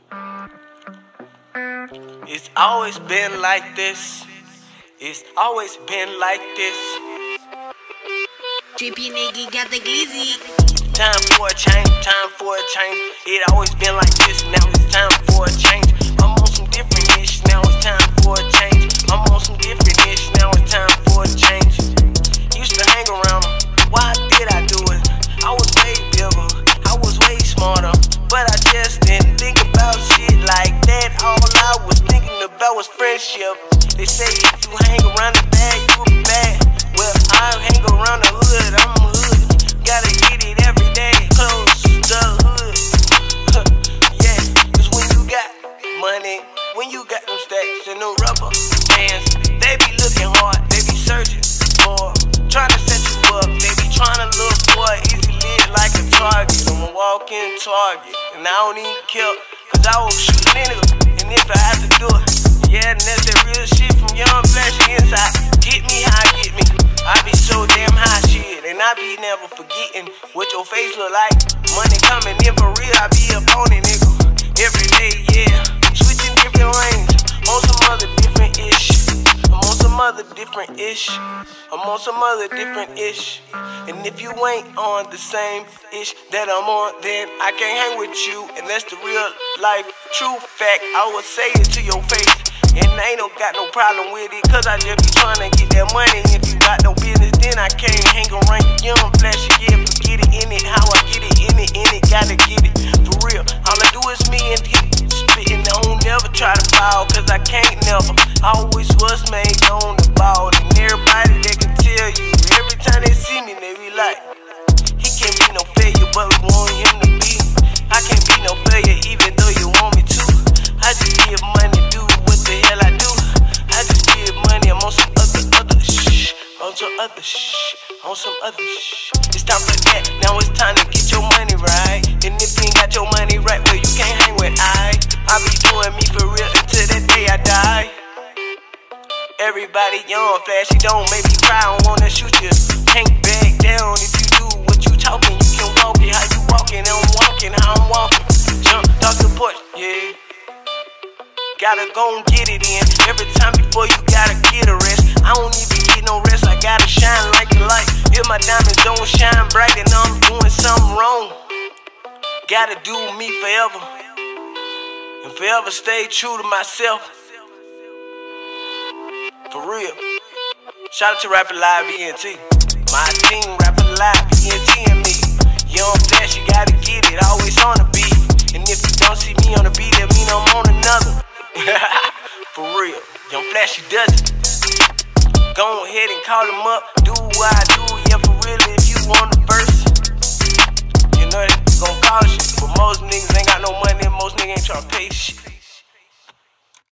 It's always been like this. It's always been like this. Trippy nigga got the glizzy. Time for a change, time for a change. It always been like this, now it's time for a change. I'm on some different ish, now it's time for a change. I'm on some different ish, now it's time for a change. Used to hang around them, why did I do it? I was way bigger, I was way smarter, but I just didn't think about shit like that. All I was thinking about was friendship. They say if you hang around the bad, you be bad. Well, I hang around the hood, I'm a hood. Gotta get it every day, close the hood. Yeah, cause when you got money, when you got them stacks and them rubber bands, they be looking hard, they be searching for, trying to set you up. They be trying to look for an easy lid like a target. I'm a walking target, and I don't even care, cause I will shoot a nigga, and if I have to do it, yeah, and that's that real shit from Young Flashy inside. Get me how get me, I be so damn high shit, and I be never forgetting what your face look like. Money coming in for real, I be up on it, nigga. Every day, yeah, switching different lanes, on some other different ish. I'm on some other different ish. I'm on some other different ish. And if you ain't on the same ish that I'm on, then I can't hang with you. And that's the real life, true fact. I would say it to your face. And I ain't got no problem with it, cause I just be trying to get that money. If you got no business, then I can't hang around you. Young Flashy, yeah, forget it in it. How I get it in it, gotta get it. For real, all I do is me and get spitting. I don't never try to foul, cause I can't never. I always was made on the ball. And everybody they can tell you, every time they see me, they be like, he can't be no failure, but we want him to be. I can't be no failure, even though you want me to. I just give money, do what the hell I do. I just give money, I'm on some other shh. On some other shh. On some other shh. It's time for that, now it's time to get your money right. And if you ain't got your money right, well you can't hang with I be doing me for real until that day I die. Everybody Young Flashy, don't make me cry, I don't wanna shoot you. Can't back down if you do what you talking. You can walk it how you walking, and I'm walking how I'm walking. Jump, talk the porch, yeah. Gotta go and get it in. Every time before you gotta get a rest. I don't even get no rest, I gotta shine like the light. If my diamonds don't shine bright, then I'm doing something wrong. Gotta do me forever, and forever stay true to myself. For real. Shout out to Rapper Live ENT. My team, Rapper Live ENT and me. Young Flashy, gotta get it, always on the beat. And if you don't see me on the beat, that mean I'm on another. For real, Young Flashy does it. Go ahead and call him up, do what I do, yeah, for real. If you want the verse, you know they gon' call shit. But most niggas ain't got no money, most niggas ain't tryna pay shit.